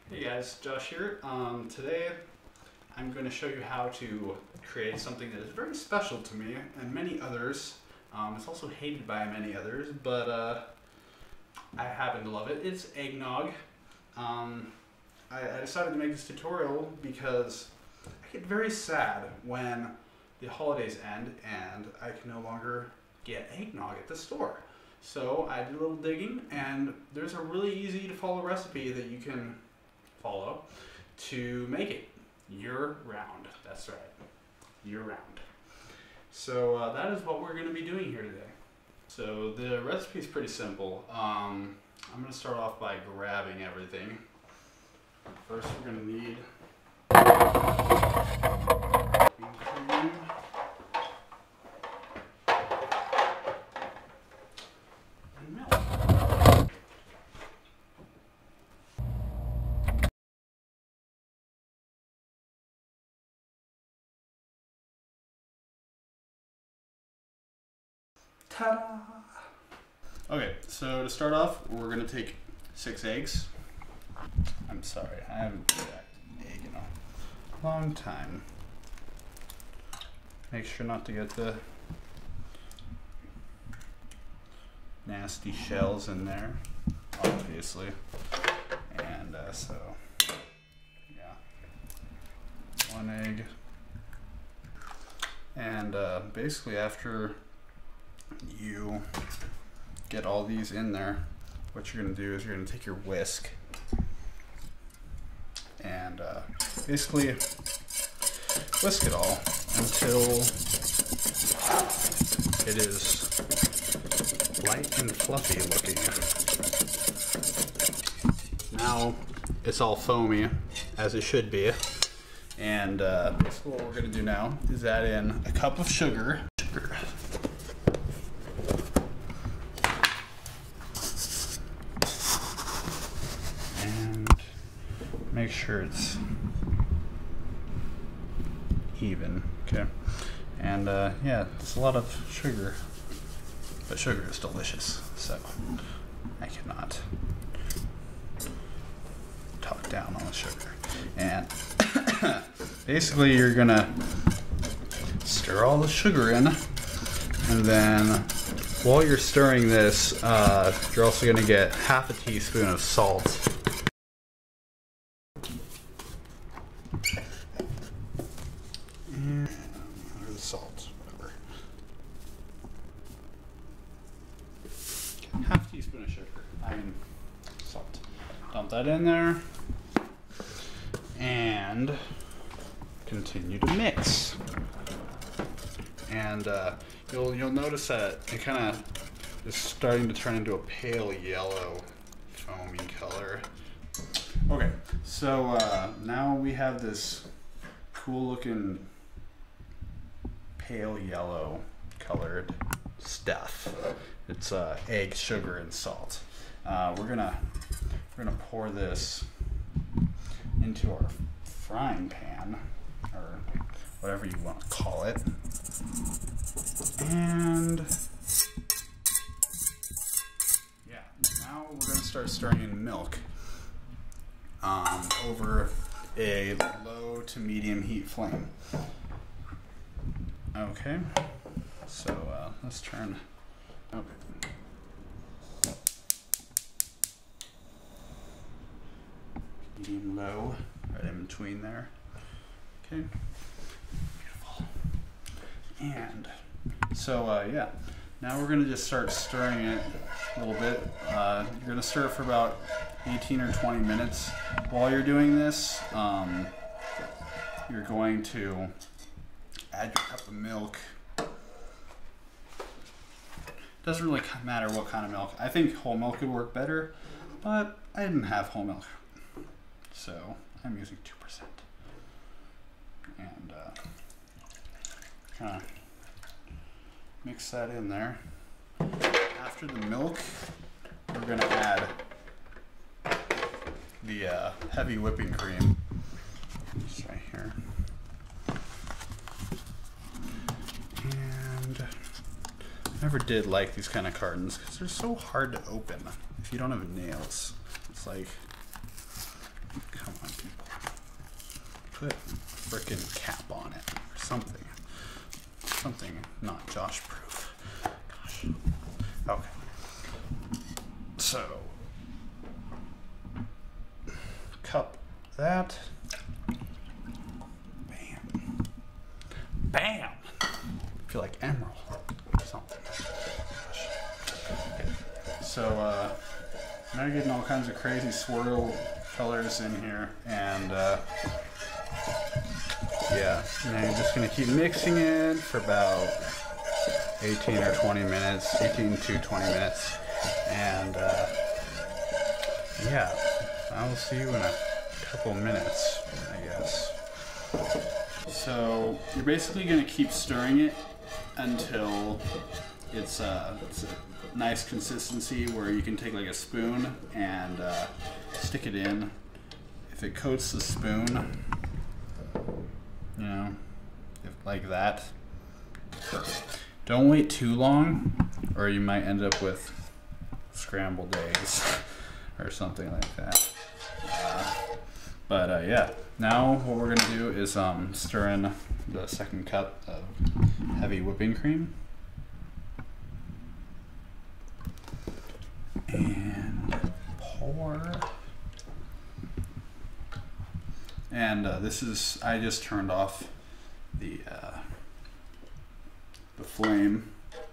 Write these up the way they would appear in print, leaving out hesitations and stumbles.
Hey guys, Josh here. Today I'm going to show you how to create something that is very special to me and many others. It's also hated by many others, but I happen to love it. It's eggnog. I decided to make this tutorial because I get very sad when the holidays end and I can no longer get eggnog at the store. So I did a little digging, and there's a really easy to follow recipe that you can follow to make it year-round. That's right, year-round. So that is what we're going to be doing here today. So the recipe is pretty simple. I'm going to start off by grabbing everything. First we're going to need cream. And milk. Ta-da! Okay, so to start off, we're going to take 6 eggs. I'm sorry, I haven't cracked an egg in a long time. Make sure not to get the nasty shells in there, obviously. And so, yeah, 1 egg. And basically after you get all these in there, what you're going to do is you're going to take your whisk and basically whisk it all until it is light and fluffy looking. Now it's all foamy, as it should be, and basically what we're going to do now is add in a cup of sugar. Make sure it's even, okay? And yeah, it's a lot of sugar, but sugar is delicious, so I cannot talk down on the sugar. And basically you're gonna stir all the sugar in, and then while you're stirring this, you're also gonna get half a teaspoon of salt. Or the salt, whatever. Half teaspoon of sugar. Salt. Dump that in there and continue to mix. And you'll notice that it kind of is starting to turn into a pale yellow foamy color. Okay, so now we have this cool looking pale yellow colored stuff. It's egg, sugar, and salt. We're gonna pour this into our frying pan, or whatever you want to call it, and yeah, now we're gonna start stirring in milk over a low to medium heat flame. Okay, so let's turn. Okay. Medium low, right in between there. Okay, beautiful. And so yeah, now we're gonna just start stirring it a little bit. You're gonna stir it for about 18 or 20 minutes. While you're doing this, you're going to add your cup of milk. Doesn't really matter what kind of milk. I think whole milk would work better, but I didn't have whole milk, so I'm using 2%. And kind of mix that in there. After the milk, we're going to add the heavy whipping cream. Just right here. And I never did like these kind of cartons because they're so hard to open if you don't have nails. It's like Come on, people. Put a frickin' cap on it or something. Something not Josh proof. Gosh. Okay. So, cup that. Bam. Bam! I feel like emerald or something. Okay. So, now you're getting all kinds of crazy swirl colors in here, and yeah, now you're just gonna keep mixing it for about 18 or 20 minutes, 18 to 20 minutes, and yeah, I will see you in a couple minutes, I guess. So you're basically gonna keep stirring it until it's a nice consistency where you can take like a spoon and stick it in. If it coats the spoon, you know, like that, perfect. Don't wait too long or you might end up with scrambled eggs or something like that. But yeah, now what we're gonna do is stir in the second cup of heavy whipping cream. And pour. And this is, I just turned off the flame.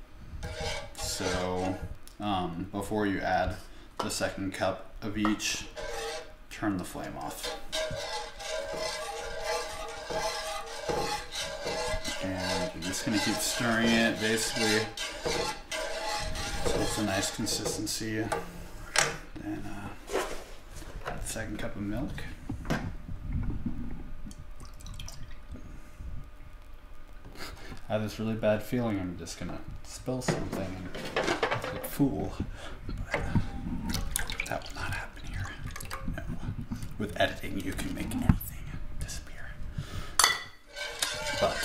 So before you add the second cup of each, turn the flame off. And you're just gonna keep stirring it basically so it's a nice consistency. Then add the second cup of milk. I have this really bad feeling I'm just gonna spill something and get fool. But that will not happen here. No. With editing, you can make anything disappear. But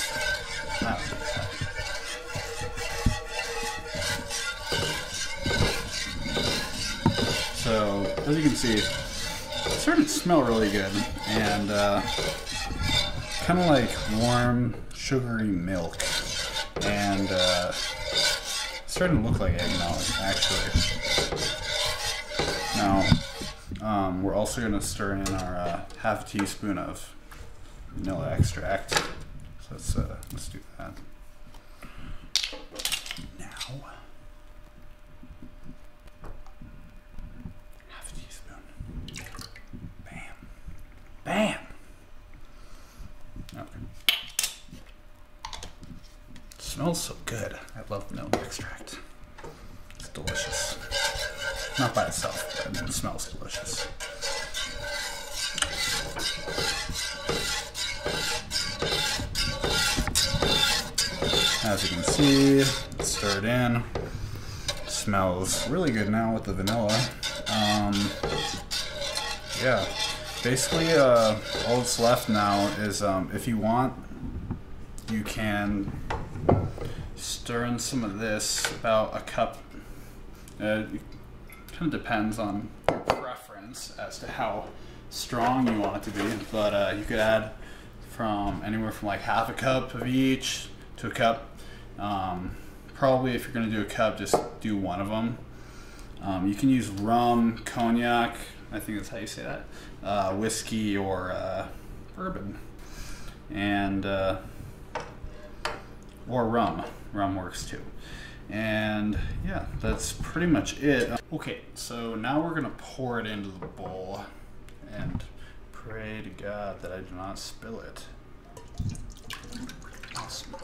so as you can see, it's starting to smell really good and kind of like warm, sugary milk, and starting to look like eggnog actually. Now we're also going to stir in our half teaspoon of vanilla extract. So let's do that now. Half a teaspoon. Bam. Bam. Okay. Smells so good. I love vanilla extract. It's delicious. Not by itself, but it smells delicious. As you can see, it's stirred in. It smells really good now with the vanilla. Yeah, basically all that's left now is if you want, you can stir in some of this, about a cup. It kind of depends on your preference as to how strong you want it to be, but you could add from anywhere from like half a cup of each to a cup. Probably if you're going to do a cup, just do one of them. You can use rum, cognac, I think that's how you say that, whiskey, or bourbon, and or rum. Rum works too. And yeah, that's pretty much it. Okay, so now we're gonna pour it into the bowl and pray to God that I do not spill it. Awesome.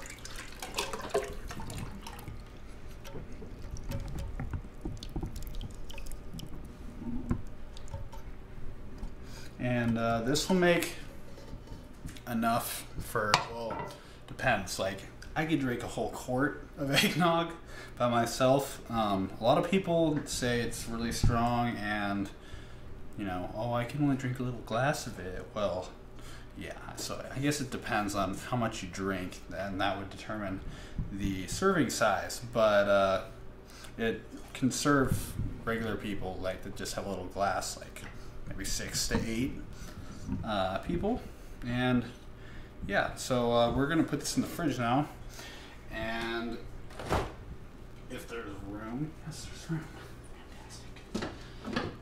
And this will make enough for, well, depends. Like, I could drink a whole quart of eggnog by myself. A lot of people say it's really strong and, you know, oh, I can only drink a little glass of it. Well, yeah, so I guess it depends on how much you drink, and that would determine the serving size. But it can serve regular people, like, that just have a little glass, like maybe 6 to 8. people. And yeah, so we're gonna put this in the fridge now. And if there's room, yes, there's room. Fantastic.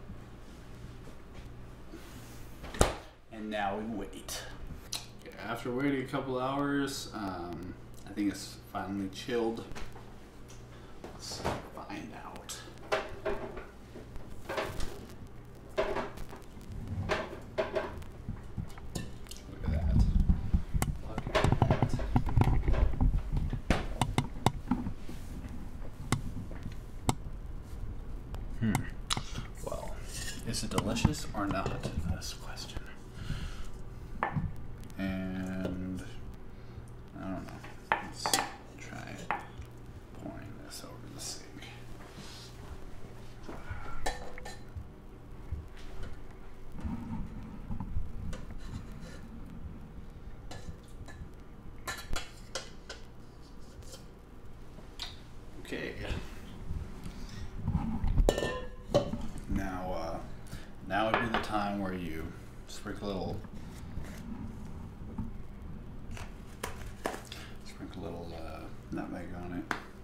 And now we wait. Okay, after waiting a couple hours, I think it's finally chilled. Let's find out. Look at that. Look at that. Well, is it delicious or not? That's the question. And I don't know. Let's try pouring this over the sink. Okay. Now would be the time where you sprinkle a little nutmeg on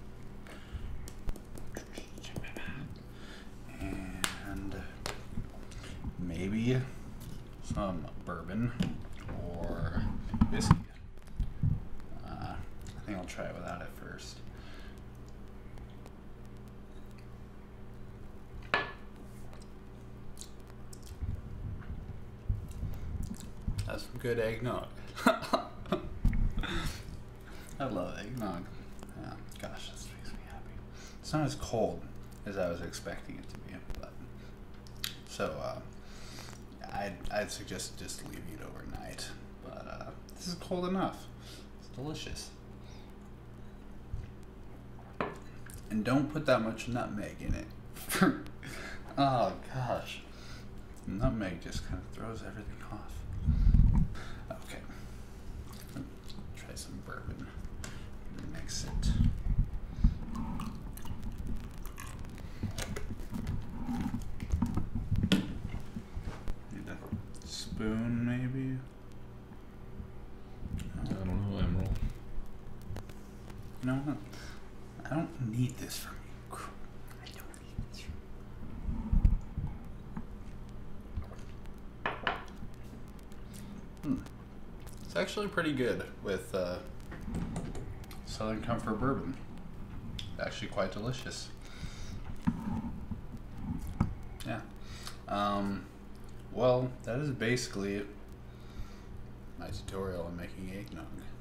it, and maybe some bourbon or whiskey. I think I'll try it without it first. That's some good eggnog. I love eggnog. Yeah, gosh, that makes me happy. It's not as cold as I was expecting it to be, but so I'd suggest just leaving it overnight. But this is cold enough. It's delicious. And don't put that much nutmeg in it. Oh gosh, nutmeg just kind of throws everything off. Okay, try some bourbon. Mix it. Need a spoon, maybe? I don't know, Emerald. You know what? I don't need this from you. I don't need this from you. It's actually pretty good with Southern Comfort bourbon. Actually quite delicious. Yeah. Well, that is basically my tutorial on making eggnog.